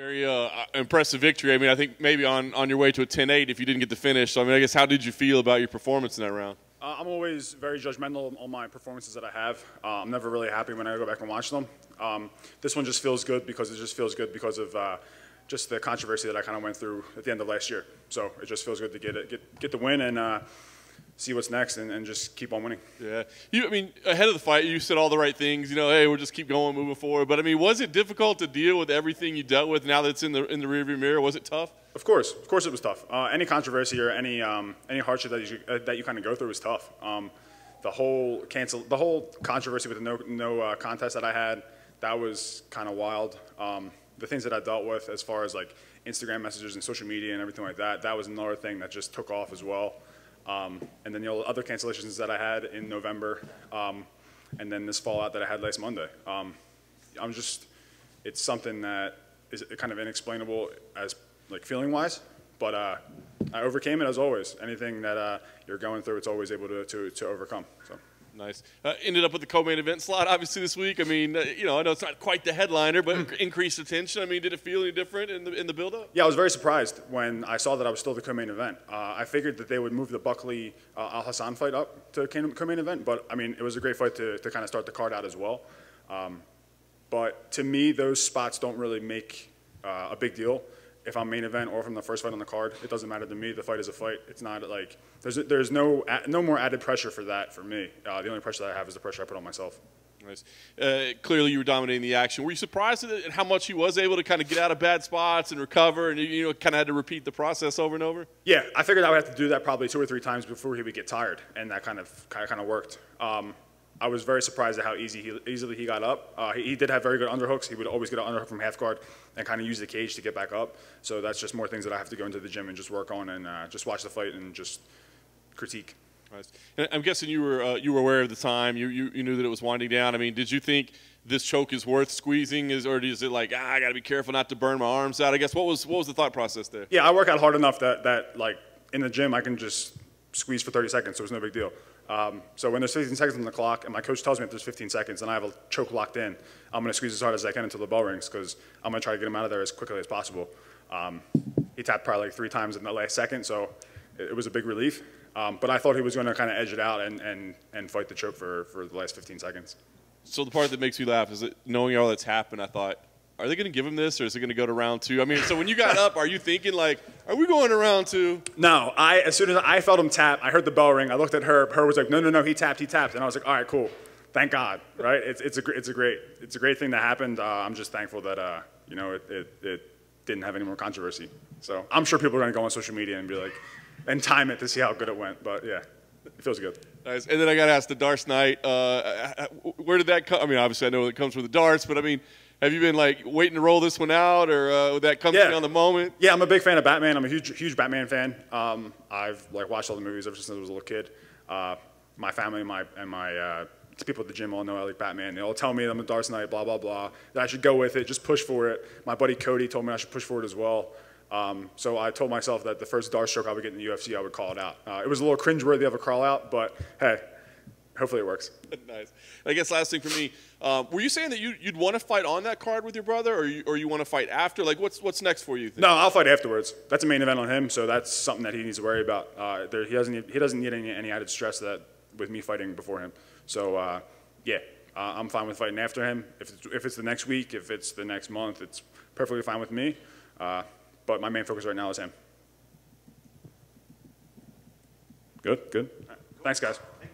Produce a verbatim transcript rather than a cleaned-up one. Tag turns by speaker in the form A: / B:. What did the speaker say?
A: Very uh, impressive victory. I mean, I think maybe on, on your way to a ten eight if you didn't get the finish. So, I mean, I guess how did you feel about your performance in that round?
B: Uh, I'm always very judgmental on my performances that I have. Uh, I'm never really happy when I go back and watch them. Um, this one just feels good because it just feels good because of uh, just the controversy that I kind of went through at the end of last year. So it just feels good to get it, get get the win and uh, see what's next and, and just keep on winning.
A: Yeah, you. I mean, ahead of the fight, you said all the right things. You know, hey, we'll just keep going, moving forward. But I mean, was it difficult to deal with everything you dealt with now that it's in the in the rearview mirror? Was it tough?
B: Of course, of course, it was tough. Uh, any controversy or any um, any hardship that you uh, that you kind of go through is tough. Um, the whole cancel, the whole controversy with the no no uh, contest that I had, that was kind of wild. Um, the things that I dealt with as far as like Instagram messages and social media and everything like that, that was another thing that just took off as well. Um, and then the other cancellations that I had in November, um, and then this fallout that I had last Monday. Um, I'm just, it's something that is kind of inexplainable as like feeling-wise, but uh, I overcame it as always. Anything that uh, you're going through, it's always able to, to, to overcome. So.
A: Nice. Uh, ended up with the co-main event slot, obviously, this week. I mean, uh, you know, I know it's not quite the headliner, but increased attention. I mean, did it feel any different in the in the build-up?
B: Yeah, I was very surprised when I saw that I was still the co-main event. Uh, I figured that they would move the Buckley uh, Al Hassan fight up to co-main event, but I mean, it was a great fight to, to kind of start the card out as well. Um, but to me, those spots don't really make uh, a big deal. If I'm main event or from the first fight on the card, it doesn't matter to me. The fight is a fight. It's not like there's there's no no more added pressure for that for me. Uh, the only pressure that I have is the pressure I put on myself.
A: Nice. Uh, clearly, you were dominating the action. Were you surprised at how much he was able to kind of get out of bad spots and recover, and you know, kind of had to repeat the process over and over?
B: Yeah, I figured I would have to do that probably two or three times before he would get tired, and that kind of kind of, kind of worked. Um, I was very surprised at how easy he, easily he got up. Uh, he, he did have very good underhooks. He would always get an underhook from half guard and kind of use the cage to get back up. So that's just more things that I have to go into the gym and just work on and uh, just watch the fight and just critique.
A: Nice. And I'm guessing you were uh, you were aware of the time. You, you you knew that it was winding down. I mean, did you think this choke is worth squeezing, is or is it like ah, I got to be careful not to burn my arms out? I guess what was what was the thought process there?
B: Yeah, I work out hard enough that that like in the gym I can just squeeze for thirty seconds, so it's no big deal. Um, so when there's fifteen seconds on the clock and my coach tells me if there's fifteen seconds and I have a choke locked in, I'm going to squeeze as hard as I can until the bell rings because I'm going to try to get him out of there as quickly as possible. Um, he tapped probably like three times in the last second, so it, it was a big relief. Um, but I thought he was going to kind of edge it out and, and, and fight the choke for, for the last fifteen seconds.
A: So the part that makes me laugh is that knowing all that's happened, I thought, are they going to give him this or is it going to go to round two? I mean, so when you got up, are you thinking like, are we going to round two?
B: No, I, as soon as I felt him tap, I heard the bell ring. I looked at her. Her was like, no, no, no, he tapped, he tapped. And I was like, all right, cool. Thank God, right? It's, it's, a, it's, a, great, it's a great thing that happened. Uh, I'm just thankful that, uh, you know, it, it, it didn't have any more controversy. So I'm sure people are going to go on social media and be like, and time it to see how good it went. But yeah, it feels good.
A: Nice. And then I got to ask the darts night, uh, where did that come? I mean, obviously I know it comes from the darts, but I mean, have you been like waiting to roll this one out, or uh, would that come
B: yeah.
A: to you on the moment?
B: Yeah, I'm a big fan of Batman. I'm a huge, huge Batman fan. Um, I've like watched all the movies ever since I was a little kid. Uh, my family and my and my uh, people at the gym all know I like Batman. They all tell me I'm a darts night, blah blah blah. That I should go with it, just push for it. My buddy Cody told me I should push for it as well. Um, so I told myself that the first dart stroke I would get in the U F C, I would call it out. Uh, it was a little cringeworthy of a crawl out, but hey, hopefully it works.
A: Nice. I guess last thing for me, um, were you saying that you, you'd want to fight on that card with your brother, or you, or you want to fight after? Like, what's what's next for you? Think?
B: No, I'll fight afterwards. That's a main event on him, so that's something that he needs to worry about. Uh, there, he doesn't need, he doesn't need any, any added stress that with me fighting before him. So uh, yeah, uh, I'm fine with fighting after him. If it's, if it's the next week, if it's the next month, it's perfectly fine with me. Uh, but my main focus right now is him. Good, good. Right. Thanks, guys.